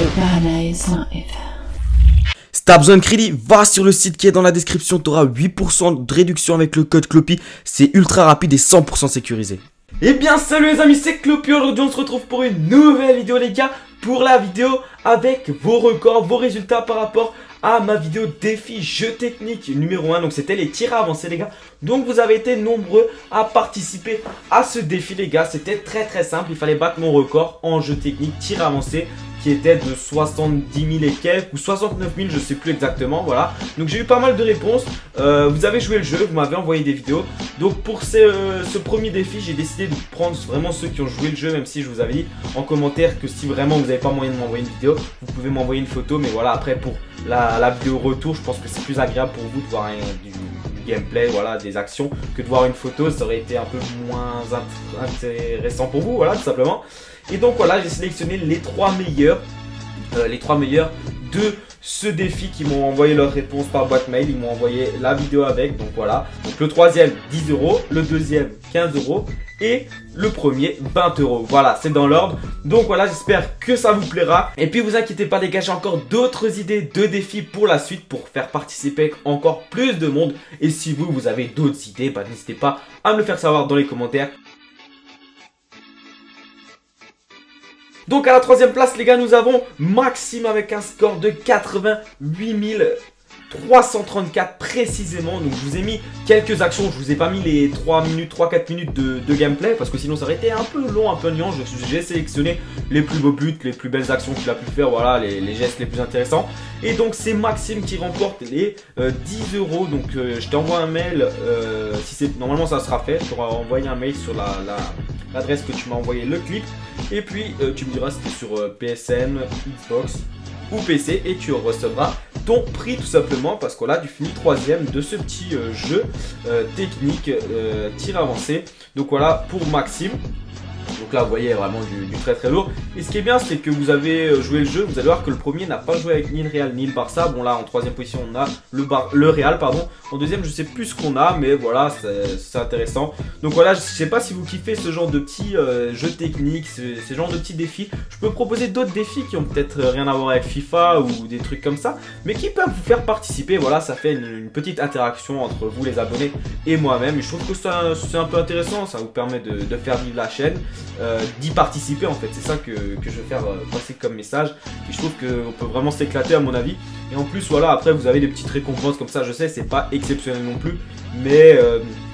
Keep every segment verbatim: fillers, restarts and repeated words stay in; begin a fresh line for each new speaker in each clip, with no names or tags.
Paradise Live.
Si t'as besoin de crédit, va sur le site qui est dans la description, tu auras huit pour cent de réduction avec le code Cloppy. C'est ultra rapide et cent pour cent sécurisé. Eh bien salut les amis, c'est Cloppy. Aujourd'hui on se retrouve pour une nouvelle vidéo les gars. Pour la vidéo avec vos records, vos résultats par rapport à ma vidéo défi jeu technique numéro un. Donc c'était les tirs avancés les gars. Donc vous avez été nombreux à participer à ce défi les gars. C'était très très simple, il fallait battre mon record en jeu technique tir avancé, qui était de soixante-dix mille et quelques ou soixante-neuf mille, je sais plus exactement, voilà. Donc j'ai eu pas mal de réponses, euh, vous avez joué le jeu, vous m'avez envoyé des vidéos. Donc pour ce, euh, ce premier défi, j'ai décidé de prendre vraiment ceux qui ont joué le jeu, même si je vous avais dit en commentaire que si vraiment vous n'avez pas moyen de m'envoyer une vidéo, vous pouvez m'envoyer une photo. Mais voilà, après pour la, la vidéo retour, je pense que c'est plus agréable pour vous de voir un, du, du gameplay, voilà, des actions, que de voir une photo. Ça aurait été un peu moins intéressant pour vous, voilà, tout simplement. Et donc voilà, j'ai sélectionné les trois meilleurs, euh, les trois meilleurs de ce défi qui m'ont envoyé leur réponse par boîte mail. Ils m'ont envoyé la vidéo avec, donc voilà. Donc le troisième, dix euros, le deuxième, quinze euros et le premier, vingt euros. Voilà, c'est dans l'ordre. Donc voilà, j'espère que ça vous plaira. Et puis vous inquiétez pas les gars, j'ai encore d'autres idées de défis pour la suite, pour faire participer encore plus de monde. Et si vous, vous avez d'autres idées, bah, n'hésitez pas à me le faire savoir dans les commentaires. Donc à la troisième place les gars, nous avons Maxime avec un score de quatre-vingt-huit mille trois cent trente-quatre précisément. Donc je vous ai mis quelques actions, je vous ai pas mis les trois minutes, trois quatre minutes de, de gameplay, parce que sinon ça aurait été un peu long, un peu gnangnan. J'ai sélectionné les plus beaux buts, les plus belles actions qu'il a pu faire, voilà, les, les gestes les plus intéressants. Et donc c'est Maxime qui remporte les euh, dix euros. Donc euh, je t'envoie un mail, euh, si c'est normalement ça sera fait, tu auras envoyé un mail sur la, la l'adresse que tu m'as envoyé le clip. Et puis euh, tu me diras si c'était sur euh, P S N, Xbox ou P C, et tu recevras ton prix tout simplement, parce que là tu finis troisième de ce petit euh, jeu euh, technique euh, tir avancé. Donc voilà pour Maxime. Donc là vous voyez vraiment du, du très très lourd. Et ce qui est bien, c'est que vous avez joué le jeu, vous allez voir que le premier n'a pas joué avec ni le Real ni le Barça. Bon là en troisième position on a le, Bar le Real pardon. En deuxième je sais plus ce qu'on a, mais voilà c'est intéressant. Donc voilà, je sais pas si vous kiffez ce genre de petits euh, jeux techniques, ce, ce genre de petits défis. Je peux proposer d'autres défis qui ont peut-être rien à voir avec FIFA ou des trucs comme ça, mais qui peuvent vous faire participer. Voilà, ça fait une, une petite interaction entre vous les abonnés et moi-même. Et je trouve que c'est un peu intéressant, ça vous permet de, de faire vivre la chaîne. Euh, d'y participer en fait, c'est ça que, que je veux faire euh, passer comme message. Et je trouve qu'on peut vraiment s'éclater à mon avis. Et en plus voilà, après vous avez des petites récompenses comme ça, je sais c'est pas exceptionnel non plus, mais euh,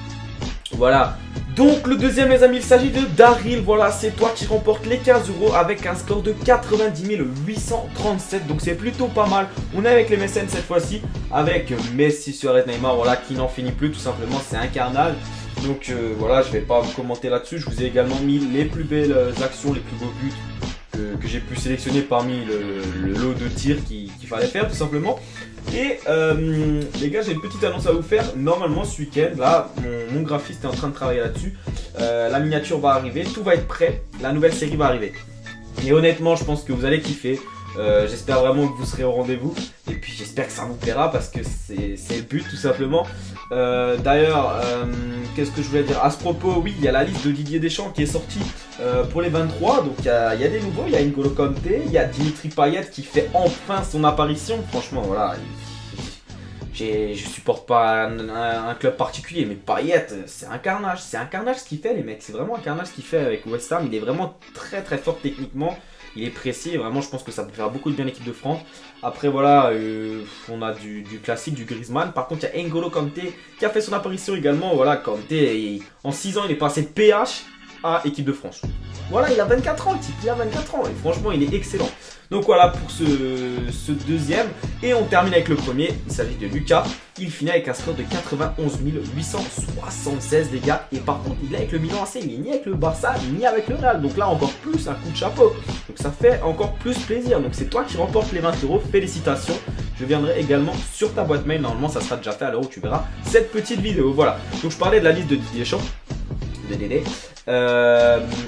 voilà. Donc le deuxième les amis, il s'agit de Daryl. Voilà, c'est toi qui remporte les quinze euros avec un score de quatre-vingt-dix mille huit cent trente-sept. Donc c'est plutôt pas mal. On est avec les mécènes cette fois-ci, avec Messi, Suarez, Neymar, voilà, qui n'en finit plus tout simplement, c'est un carnage. Donc euh, voilà, je vais pas vous commenter là-dessus. Je vous ai également mis les plus belles actions, les plus beaux buts que, que j'ai pu sélectionner parmi le, le lot de tirs qu'il qu'il fallait faire tout simplement. Et euh, les gars, j'ai une petite annonce à vous faire. Normalement ce week-end, là, mon, mon graphiste est en train de travailler là-dessus. Euh, la miniature va arriver, tout va être prêt. La nouvelle série va arriver. Et honnêtement, je pense que vous allez kiffer. Euh, j'espère vraiment que vous serez au rendez-vous. Et puis j'espère que ça vous plaira, parce que c'est le but tout simplement. euh, D'ailleurs, euh, qu'est-ce que je voulais dire à ce propos? Oui, il y a la liste de Didier Deschamps qui est sortie euh, pour les vingt-trois. Donc il y, a, il y a des nouveaux, il y a N'Golo Kanté, il y a Dimitri Payet qui fait enfin son apparition. Franchement voilà, je supporte pas un, un, un club particulier, mais Payet c'est un carnage. C'est un carnage ce qu'il fait les mecs, c'est vraiment un carnage ce qu'il fait avec West Ham. Il est vraiment très très fort techniquement. Il est précis et vraiment je pense que ça peut faire beaucoup de bien l'équipe de France. Après voilà, euh, on a du, du classique, du Griezmann. Par contre il y a N'Golo Kanté qui a fait son apparition également. Voilà, Kanté, il, en six ans il est passé de P H à équipe de France. Voilà, il a vingt-quatre ans le type, il a vingt-quatre ans et franchement il est excellent. Donc voilà pour ce, ce deuxième. Et on termine avec le premier, il s'agit de Lucas. Il finit avec un score de quatre-vingt-onze mille huit cent soixante-seize les gars. Et par contre il est avec le Milan A C, il est ni avec le Barça ni avec le Real. Donc là encore plus un coup de chapeau. Donc ça fait encore plus plaisir. Donc c'est toi qui remportes les vingt euros, félicitations. Je viendrai également sur ta boîte mail, normalement ça sera déjà fait à l'heure où tu verras cette petite vidéo. Voilà, donc je parlais de la liste de Didier Deschamps, de Dédé. Euh...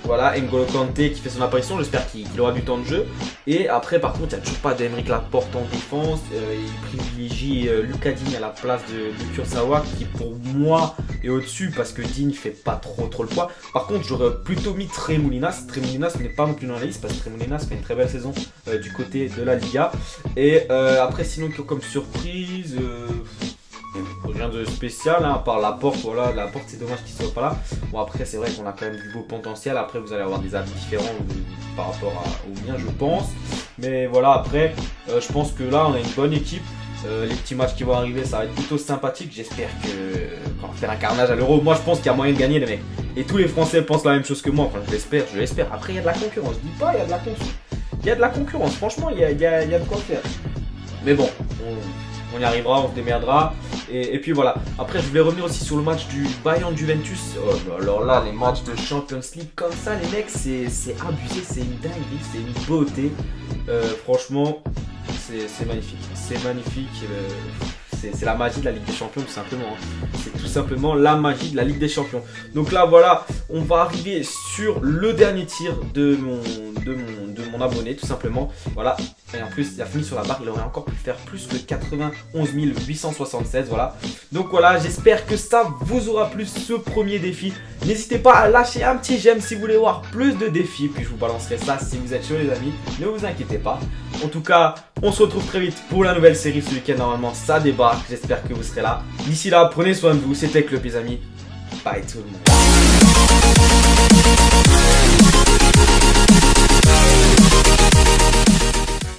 Voilà, N'Golo Kanté qui fait son apparition, j'espère qu'il qu'il aura du temps de jeu. Et après, par contre, il n'y a toujours pas d'Aymeric Laporte en défense. Euh, il privilégie euh, Lucas Digne à la place de, de Kurzawa, qui pour moi est au-dessus parce que Digne fait pas trop trop le poids. Par contre, j'aurais plutôt mis Tremoulinas. Tremoulinas n'est pas non plus dans la liste parce que Tremoulinas fait une très belle saison euh, du côté de la Liga. Et euh, après, sinon, comme surprise. Euh, Rien de spécial, hein, à part Laporte, voilà, Laporte c'est dommage qu'il soit pas là. Bon après c'est vrai qu'on a quand même du beau potentiel, après vous allez avoir des avis différents euh, par rapport à, au mien je pense. Mais voilà après, euh, je pense que là on a une bonne équipe. Euh, les petits matchs qui vont arriver ça va être plutôt sympathique. J'espère que euh, qu'on va faire un carnage à l'Euro. Moi je pense qu'il y a moyen de gagner les mecs. Et tous les Français pensent la même chose que moi, enfin je l'espère, je l'espère. Après il y a de la concurrence, je dis pas il y a de la concurrence. Il y a de la concurrence, franchement il y a, il y a, il y a de quoi faire. Mais bon, on, on y arrivera, on se démerdera. Et, et puis voilà, après je voulais revenir aussi sur le match du Bayern Juventus. Oh, alors là, les matchs de Champions League comme ça, les mecs, c'est abusé, c'est une dinguerie, c'est une beauté. Euh, franchement, c'est magnifique, c'est magnifique. Euh, c'est la magie de la Ligue des Champions tout simplement. Hein. C'est tout simplement la magie de la Ligue des Champions. Donc là voilà, on va arriver sur le dernier tir de mon, de mon, de mon abonné tout simplement. Voilà, et en plus il a fini sur la barre, il aurait encore pu faire plus que quatre-vingt-onze mille huit cent soixante-seize. Voilà. Donc voilà, j'espère que ça vous aura plu ce premier défi. N'hésitez pas à lâcher un petit j'aime si vous voulez voir plus de défis. Puis je vous balancerai ça si vous êtes chaud les amis. Ne vous inquiétez pas. En tout cas, on se retrouve très vite pour la nouvelle série ce week-end. Normalement, ça débarque. J'espère que vous serez là. D'ici là, prenez soin de vous. C'était Club les amis. Bye tout le monde.